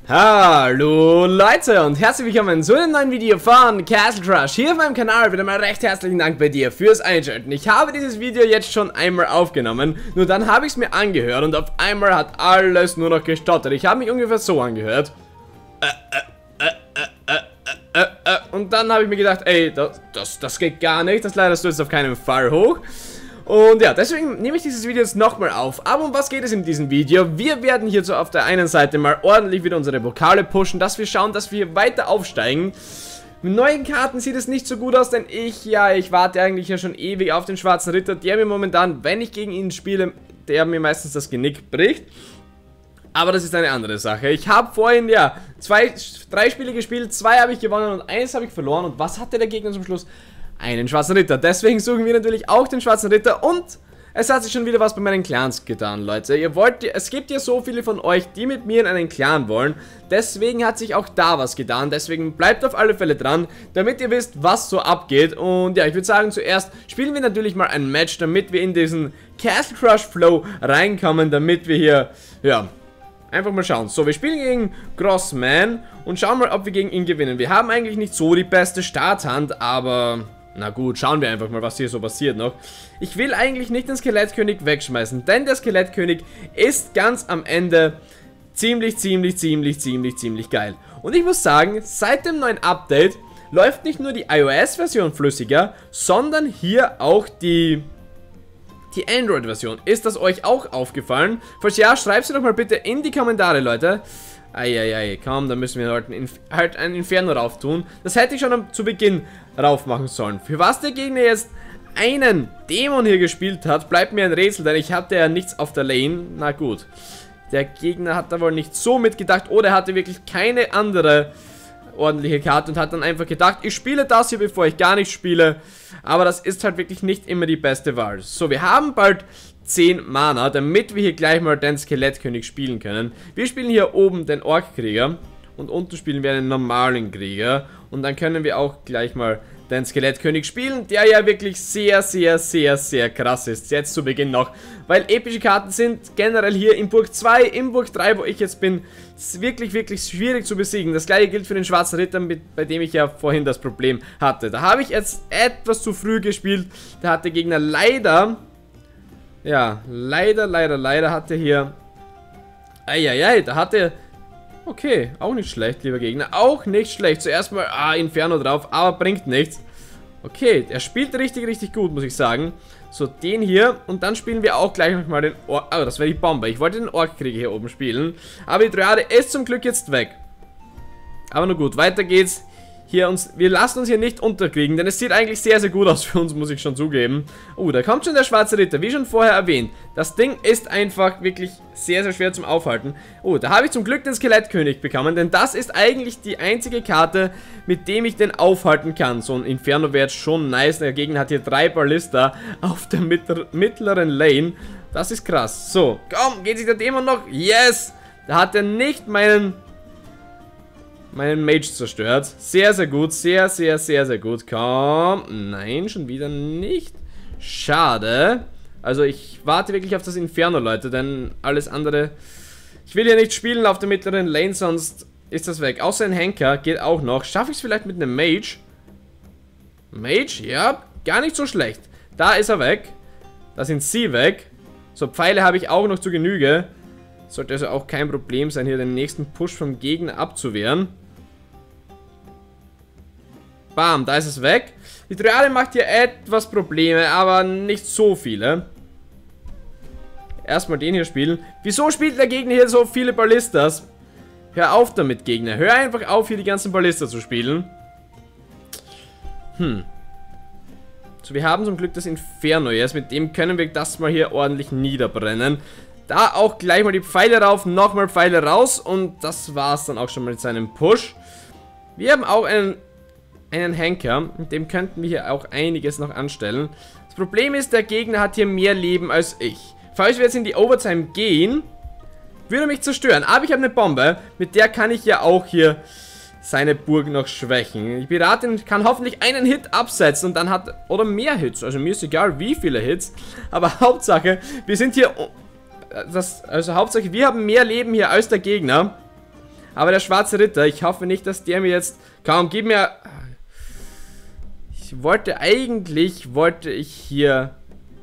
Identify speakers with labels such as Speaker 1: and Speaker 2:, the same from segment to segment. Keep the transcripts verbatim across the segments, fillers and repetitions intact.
Speaker 1: Hallo Leute und herzlich willkommen zu einem neuen Video von Castle Crush hier auf meinem Kanal. Wieder mal recht herzlichen Dank bei dir fürs Einschalten. Ich habe dieses Video jetzt schon einmal aufgenommen, nur dann habe ich es mir angehört und auf einmal hat alles nur noch gestottert. Ich habe mich ungefähr so angehört. Äh, äh, äh, äh, äh, äh, äh. Und dann habe ich mir gedacht, ey, das, das, das geht gar nicht, das leitest du jetzt auf keinen Fall hoch. Und ja, deswegen nehme ich dieses Video jetzt nochmal auf. Aber um was geht es in diesem Video? Wir werden hierzu auf der einen Seite mal ordentlich wieder unsere Pokale pushen, dass wir schauen, dass wir weiter aufsteigen. Mit neuen Karten sieht es nicht so gut aus, denn ich, ja, ich warte eigentlich ja schon ewig auf den schwarzen Ritter, der mir momentan, wenn ich gegen ihn spiele, der mir meistens das Genick bricht. Aber das ist eine andere Sache. Ich habe vorhin, ja, zwei, drei Spiele gespielt, zwei habe ich gewonnen und eins habe ich verloren. Und was hatte der Gegner zum Schluss? Einen schwarzen Ritter. Deswegen suchen wir natürlich auch den schwarzen Ritter und es hat sich schon wieder was bei meinen Clans getan, Leute. Ihr wollt, es gibt ja so viele von euch, die mit mir in einen Clan wollen. Deswegen hat sich auch da was getan. Deswegen bleibt auf alle Fälle dran, damit ihr wisst, was so abgeht. Und ja, ich würde sagen, zuerst spielen wir natürlich mal ein Match, damit wir in diesen Castle Crush Flow reinkommen, damit wir hier, ja, einfach mal schauen. So, wir spielen gegen Grossman und schauen mal, ob wir gegen ihn gewinnen. Wir haben eigentlich nicht so die beste Starthand, aber na gut, schauen wir einfach mal, was hier so passiert noch. Ich will eigentlich nicht den Skelettkönig wegschmeißen, denn der Skelettkönig ist ganz am Ende ziemlich, ziemlich, ziemlich, ziemlich, ziemlich geil. Und ich muss sagen, seit dem neuen Update läuft nicht nur die iOS-Version flüssiger, sondern hier auch die... Die Android-Version. Ist das euch auch aufgefallen? Falls ja, schreibt sie doch mal bitte in die Kommentare, Leute. Eieiei, komm, da müssen wir halt ein, halt ein Inferno rauf tun. Das hätte ich schon am, zu Beginn rauf machen sollen. Für was der Gegner jetzt einen Dämon hier gespielt hat, bleibt mir ein Rätsel, denn ich hatte ja nichts auf der Lane. Na gut. Der Gegner hat da wohl nicht so mitgedacht oder er hatte wirklich keine andere ordentliche Karte und hat dann einfach gedacht, ich spiele das hier, bevor ich gar nicht spiele. Aber das ist halt wirklich nicht immer die beste Wahl. So, wir haben bald zehn Mana, damit wir hier gleich mal den Skelettkönig spielen können. Wir spielen hier oben den Orkkrieger und unten spielen wir einen normalen Krieger. Und dann können wir auch gleich mal den Skelettkönig spielen, der ja wirklich sehr, sehr, sehr, sehr krass ist. Jetzt zu Beginn noch, weil epische Karten sind generell hier in Burg zwei, in Burg drei, wo ich jetzt bin, wirklich, wirklich schwierig zu besiegen. Das gleiche gilt für den schwarzen Ritter, mit, bei dem ich ja vorhin das Problem hatte. Da habe ich jetzt etwas zu früh gespielt. Da hat der Gegner leider, ja, leider, leider, leider hatte hier, eieiei, da hatte, okay, auch nicht schlecht, lieber Gegner, auch nicht schlecht. Zuerst mal, ah, Inferno drauf, aber bringt nichts. Okay, er spielt richtig, richtig gut, muss ich sagen. So, den hier und dann spielen wir auch gleich nochmal den Ork, oh, das wäre die Bombe. Ich wollte den Orkkrieger hier oben spielen, aber die Dryade ist zum Glück jetzt weg. Aber nur gut, weiter geht's. Hier uns, wir lassen uns hier nicht unterkriegen, denn es sieht eigentlich sehr, sehr gut aus für uns, muss ich schon zugeben. Oh, da kommt schon der schwarze Ritter, wie schon vorher erwähnt. Das Ding ist einfach wirklich sehr, sehr schwer zum Aufhalten. Oh, da habe ich zum Glück den Skelettkönig bekommen, denn das ist eigentlich die einzige Karte, mit dem ich den aufhalten kann. So ein Inferno wäre jetzt schon nice, der Gegner hat hier drei Ballista auf der mittleren Lane. Das ist krass. So, komm, geht sich der Dämon noch? Yes! Da hat er nicht meinen... meinen Mage zerstört. Sehr, sehr gut. Sehr, sehr, sehr, sehr gut. Komm. Nein, schon wieder nicht. Schade. Also ich warte wirklich auf das Inferno, Leute, denn alles andere... Ich will ja nicht spielen auf der mittleren Lane, sonst ist das weg. Außer ein Henker geht auch noch. Schaffe ich es vielleicht mit einem Mage? Mage? Ja, gar nicht so schlecht. Da ist er weg. Da sind sie weg. So, Pfeile habe ich auch noch zu Genüge. Sollte also auch kein Problem sein, hier den nächsten Push vom Gegner abzuwehren. Bam, da ist es weg. Die Dryade macht hier etwas Probleme, aber nicht so viele. Erstmal den hier spielen. Wieso spielt der Gegner hier so viele Ballistas? Hör auf damit, Gegner. Hör einfach auf, hier die ganzen Ballistas zu spielen. Hm. So, wir haben zum Glück das Inferno jetzt. Mit dem können wir das mal hier ordentlich niederbrennen. Da auch gleich mal die Pfeile rauf, nochmal Pfeile raus und das war's dann auch schon mal mit seinem Push. Wir haben auch einen, einen Henker, mit dem könnten wir hier auch einiges noch anstellen. Das Problem ist, der Gegner hat hier mehr Leben als ich. Falls wir jetzt in die Overtime gehen, würde er mich zerstören. Aber ich habe eine Bombe, mit der kann ich ja auch hier seine Burg noch schwächen. Die Piratin kann hoffentlich einen Hit absetzen und dann hat, oder mehr Hits, also mir ist egal wie viele Hits, aber Hauptsache, wir sind hier... Das, also Hauptsache, wir haben mehr Leben hier als der Gegner. Aber der schwarze Ritter, ich hoffe nicht, dass der mir jetzt... Komm, gib mir... Ich wollte eigentlich, wollte ich hier...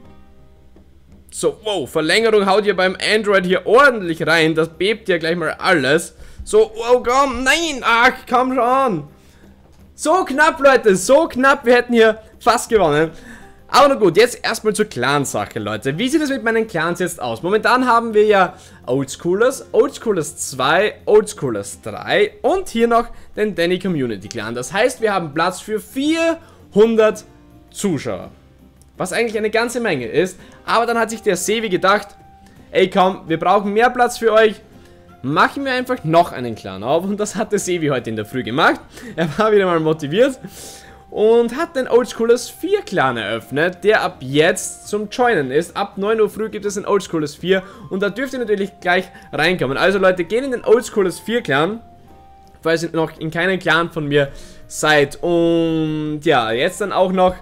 Speaker 1: So, wow, Verlängerung haut hier beim Android hier ordentlich rein. Das bebt ja gleich mal alles. So, wow, komm, nein, ach, komm schon. So knapp, Leute, so knapp, wir hätten hier fast gewonnen. Aber na gut, jetzt erstmal zur Clan-Sache, Leute. Wie sieht es mit meinen Clans jetzt aus? Momentan haben wir ja Oldschoolers, Oldschoolers zwei, Oldschoolers drei und hier noch den Danny Community Clan. Das heißt, wir haben Platz für vierhundert Zuschauer. Was eigentlich eine ganze Menge ist. Aber dann hat sich der Sevi gedacht, ey komm, wir brauchen mehr Platz für euch. Machen wir einfach noch einen Clan auf. Und das hat der Sevi heute in der Früh gemacht. Er war wieder mal motiviert. Und hat den Oldschoolers vier Clan eröffnet, der ab jetzt zum Joinen ist. Ab neun Uhr früh gibt es den Oldschoolers vier und da dürft ihr natürlich gleich reinkommen. Also Leute, geht in den Oldschoolers vier Clan, falls ihr noch in keinem Clan von mir seid. Und ja, jetzt dann auch noch,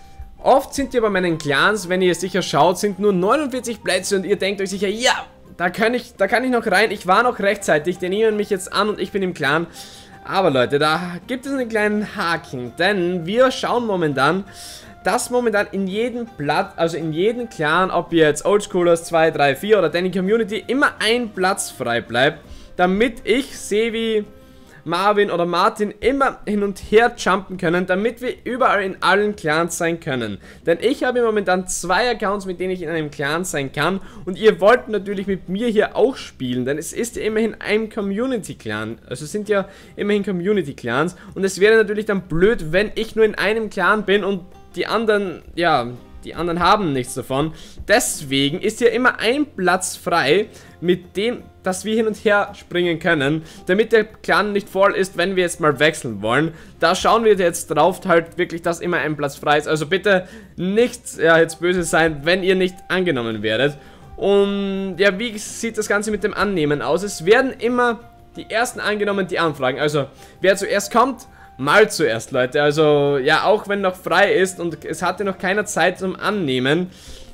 Speaker 1: oft sind ja bei meinen Clans, wenn ihr sicher schaut, sind nur neunundvierzig Plätze und ihr denkt euch sicher, ja, da kann ich, da kann ich noch rein. Ich war noch rechtzeitig, die nehmen mich jetzt an und ich bin im Clan. Aber Leute, da gibt es einen kleinen Haken, denn wir schauen momentan, dass momentan in jedem Platz, also in jedem Clan, ob ihr jetzt Oldschoolers zwei, drei, vier oder Danny Community, immer ein Platz frei bleibt, damit ich, Sevi, Marvin oder Martin immer hin und her jumpen können, damit wir überall in allen Clans sein können. Denn ich habe momentan zwei Accounts, mit denen ich in einem Clan sein kann und ihr wollt natürlich mit mir hier auch spielen, denn es ist ja immerhin ein Community-Clan, also es sind ja immerhin Community-Clans und es wäre natürlich dann blöd, wenn ich nur in einem Clan bin und die anderen, ja, die anderen haben nichts davon. Deswegen ist hier immer ein Platz frei, mit dem, dass wir hin und her springen können, damit der Clan nicht voll ist, wenn wir jetzt mal wechseln wollen. Da schauen wir jetzt drauf, halt wirklich, dass immer ein Platz frei ist. Also bitte nicht, ja, jetzt böse sein, wenn ihr nicht angenommen werdet. Und ja, wie sieht das Ganze mit dem Annehmen aus? Es werden immer die ersten angenommen, die anfragen. Also wer zuerst kommt, mal zuerst, Leute. Also ja, auch wenn noch frei ist und es hatte noch keiner Zeit zum Annehmen,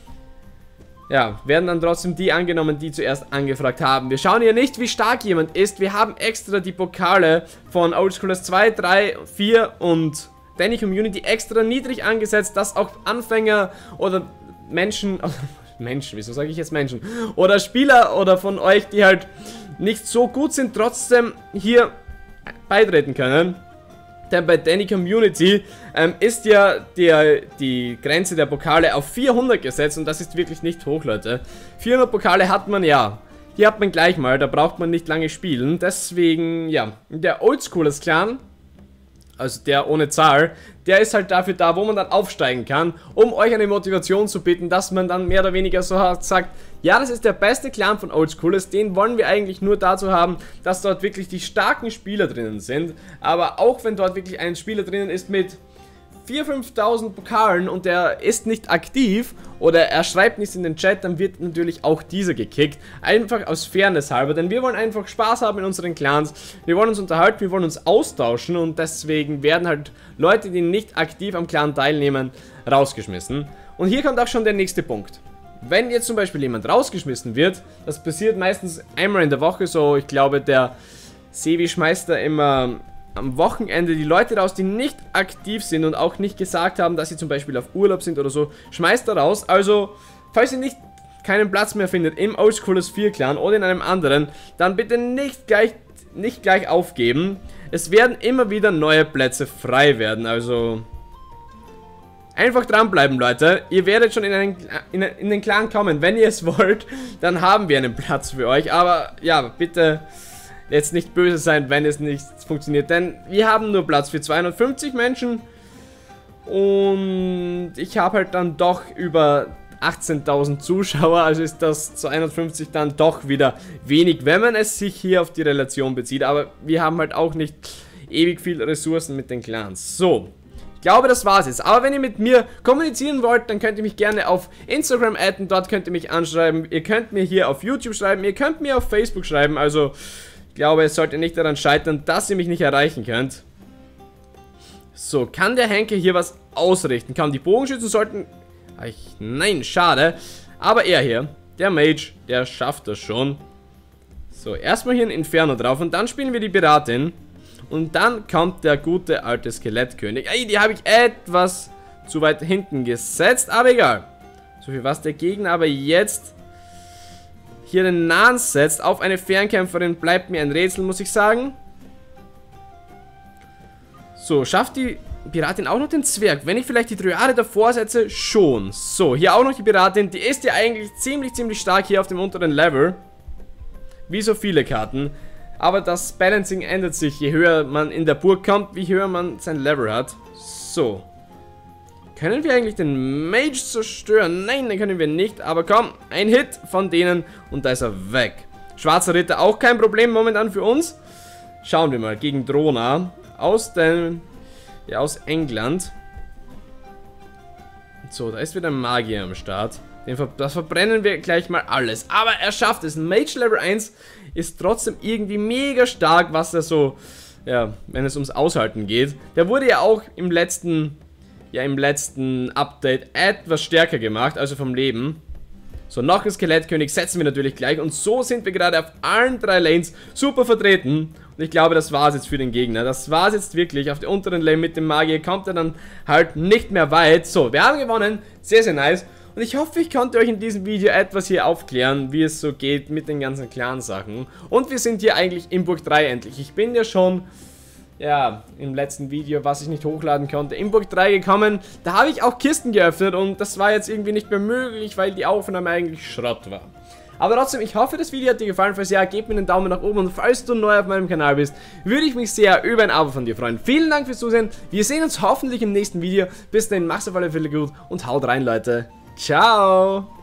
Speaker 1: ja, werden dann trotzdem die angenommen, die zuerst angefragt haben. Wir schauen hier nicht, wie stark jemand ist. Wir haben extra die Pokale von Oldschoolers zwei, drei, vier und Danny Community extra niedrig angesetzt, dass auch Anfänger oder Menschen, Menschen, wieso sage ich jetzt Menschen? Oder Spieler oder von euch, die halt nicht so gut sind, trotzdem hier beitreten können. Denn bei Danny Community ähm, ist ja der, die Grenze der Pokale auf vierhundert gesetzt und das ist wirklich nicht hoch, Leute. vierhundert Pokale hat man ja. Hier hat man gleich mal, da braucht man nicht lange spielen. Deswegen, ja, der Oldschoolers Clan, also der ohne Zahl, der ist halt dafür da, wo man dann aufsteigen kann, um euch eine Motivation zu bieten, dass man dann mehr oder weniger so sagt, ja, das ist der beste Clan von Oldschoolers, den wollen wir eigentlich nur dazu haben, dass dort wirklich die starken Spieler drinnen sind, aber auch wenn dort wirklich ein Spieler drinnen ist mit viertausend, fünftausend Pokalen und der ist nicht aktiv oder er schreibt nichts in den Chat, dann wird natürlich auch dieser gekickt. Einfach aus Fairness halber, denn wir wollen einfach Spaß haben in unseren Clans, wir wollen uns unterhalten, wir wollen uns austauschen und deswegen werden halt Leute, die nicht aktiv am Clan teilnehmen, rausgeschmissen. Und hier kommt auch schon der nächste Punkt. Wenn jetzt zum Beispiel jemand rausgeschmissen wird, das passiert meistens einmal in der Woche, so ich glaube der Sevi schmeißt da immer am Wochenende die Leute raus, die nicht aktiv sind und auch nicht gesagt haben, dass sie zum Beispiel auf Urlaub sind oder so, schmeißt er raus. Also, falls ihr nicht keinen Platz mehr findet im Oldschoolers vier Clan oder in einem anderen, dann bitte nicht gleich, nicht gleich aufgeben. Es werden immer wieder neue Plätze frei werden, also einfach dranbleiben, Leute. Ihr werdet schon in, einen, in, in den Clan kommen, wenn ihr es wollt, dann haben wir einen Platz für euch, aber ja, bitte jetzt nicht böse sein, wenn es nicht funktioniert, denn wir haben nur Platz für zweihundertfünfzig Menschen und ich habe halt dann doch über achtzehntausend Zuschauer, also ist das zweihundertfünfzig dann doch wieder wenig, wenn man es sich hier auf die Relation bezieht, aber wir haben halt auch nicht ewig viel Ressourcen mit den Clans. So, ich glaube, das war's jetzt. Aber wenn ihr mit mir kommunizieren wollt, dann könnt ihr mich gerne auf Instagram adden, dort könnt ihr mich anschreiben, ihr könnt mir hier auf YouTube schreiben, ihr könnt mir auf Facebook schreiben, also ich glaube, es sollte nicht daran scheitern, dass ihr mich nicht erreichen könnt. So, kann der Henker hier was ausrichten? Kann die Bogenschützen sollten... Ich, nein, schade. Aber er hier, der Mage, der schafft das schon. So, erstmal hier ein Inferno drauf und dann spielen wir die Piratin. Und dann kommt der gute alte Skelettkönig. Ey, die habe ich etwas zu weit hinten gesetzt, aber egal. So viel was der Gegner aber jetzt hier den Nahen setzt auf eine Fernkämpferin, bleibt mir ein Rätsel, muss ich sagen. So, schafft die Piratin auch noch den Zwerg? Wenn ich vielleicht die Dryade davor setze, schon. So, hier auch noch die Piratin. Die ist ja eigentlich ziemlich, ziemlich stark hier auf dem unteren Level. Wie so viele Karten. Aber das Balancing ändert sich, je höher man in der Burg kommt, wie höher man sein Level hat. So. Können wir eigentlich den Mage zerstören? Nein, den können wir nicht. Aber komm, ein Hit von denen und da ist er weg. Schwarzer Ritter auch kein Problem momentan für uns. Schauen wir mal, gegen Drona aus dem, ja, aus England. So, da ist wieder ein Magier am Start. Den ver das verbrennen wir gleich mal alles. Aber er schafft es. Mage Level eins ist trotzdem irgendwie mega stark, was er so, ja, wenn es ums Aushalten geht. Der wurde ja auch im letzten... ja im letzten Update etwas stärker gemacht, also vom Leben. So, noch ein Skelettkönig setzen wir natürlich gleich. Und so sind wir gerade auf allen drei Lanes super vertreten. Und ich glaube, das war es jetzt für den Gegner. Das war es jetzt wirklich. Auf der unteren Lane mit dem Magier kommt er dann halt nicht mehr weit. So, wir haben gewonnen. Sehr, sehr nice. Und ich hoffe, ich konnte euch in diesem Video etwas hier aufklären, wie es so geht mit den ganzen Clan-Sachen. Und wir sind hier eigentlich in Burg drei endlich. Ich bin ja schon... ja, im letzten Video, was ich nicht hochladen konnte, in Burg drei gekommen. Da habe ich auch Kisten geöffnet und das war jetzt irgendwie nicht mehr möglich, weil die Aufnahme eigentlich Schrott war. Aber trotzdem, ich hoffe, das Video hat dir gefallen. Falls ja, gib mir einen Daumen nach oben und falls du neu auf meinem Kanal bist, würde ich mich sehr über ein Abo von dir freuen. Vielen Dank fürs Zusehen. Wir sehen uns hoffentlich im nächsten Video. Bis dahin, mach's auf alle Fälle gut und haut rein, Leute. Ciao!